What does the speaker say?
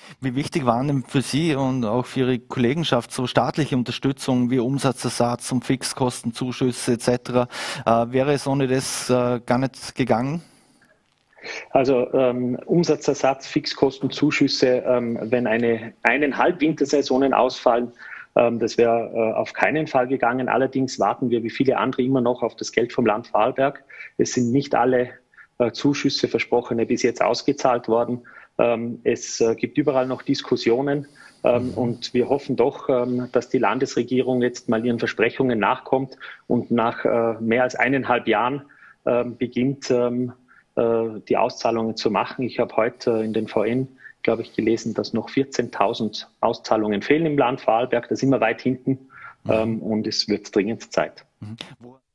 Wie wichtig waren denn für Sie und auch für Ihre Kollegenschaft so staatliche Unterstützung wie Umsatzersatz und Fixkostenzuschüsse etc.? Wäre es ohne das gar nicht gegangen? Also Umsatzersatz, Fixkostenzuschüsse, wenn eineinhalb Wintersaisonen ausfallen, das wäre auf keinen Fall gegangen. Allerdings warten wir wie viele andere immer noch auf das Geld vom Land Vorarlberg. Es sind nicht alle Zuschüsse versprochene bis jetzt ausgezahlt worden. Es gibt überall noch Diskussionen. Und wir hoffen doch, dass die Landesregierung jetzt mal ihren Versprechungen nachkommt und nach mehr als 1,5 Jahren beginnt, die Auszahlungen zu machen. Ich habe heute in den VN, glaube ich, gelesen, dass noch 14.000 Auszahlungen fehlen im Land Vorarlberg. Da sind wir weit hinten und es wird dringend Zeit. Mhm.